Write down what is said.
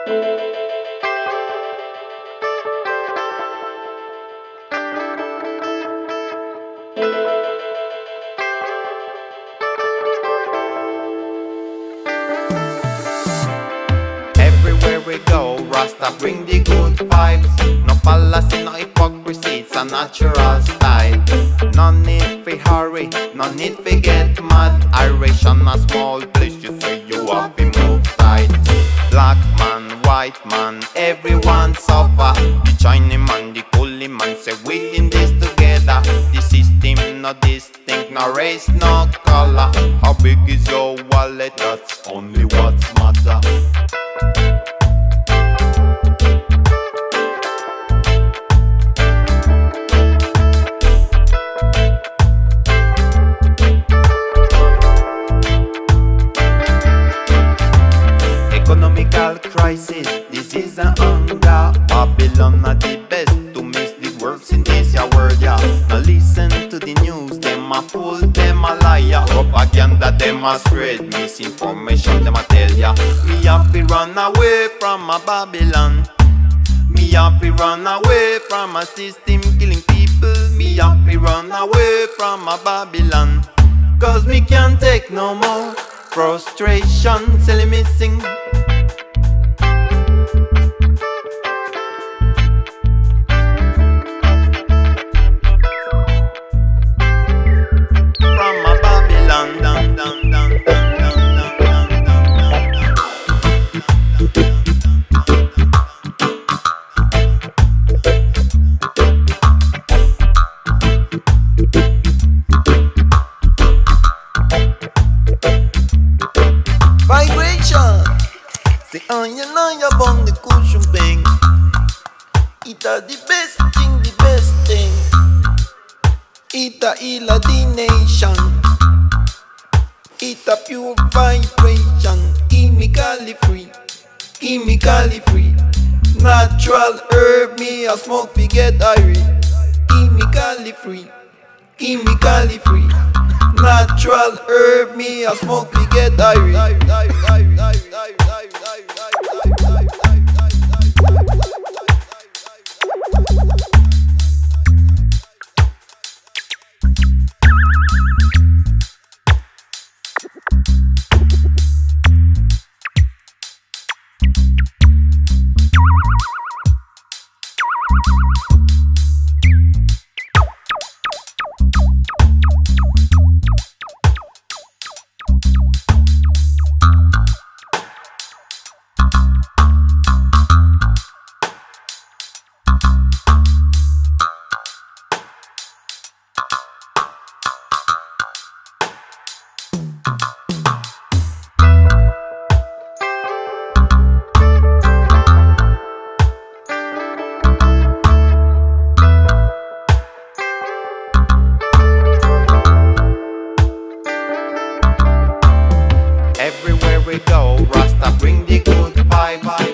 Everywhere we go, Rasta bring the good vibes. No fallacy, no hypocrisy, it's a natural style. No need for hurry, no need for get mad. Iration a small place, you say you have to move tight. Black man, white man, everyone suffer. The Chinese man, the coolie man, say we in this together. The system no distinct, no race, no color. How big is your wallet? That's only what matter. Economical crisis, this is an hunger. Babylon are the best to mix the words in this ya word, yeah. Now listen to the news, them a fool, them a liar. Propaganda, them a spread, misinformation, them a tell ya. Me have to run away from a Babylon. Me have to run away from a system killing people. Me have to run away from a Babylon. Cause me can't take no more frustration, silly missing. Vibration. Say on you know you're on the cushion bang. It a the best thing, the best thing. It a heal a the nation. It a pure vibration. Chemically free, chemically free. Natural herb me a smoke we get irie. Chemically free, chemically free. Natural herb me a smoke we get irie. Everywhere we go, Rasta bring the good vibe.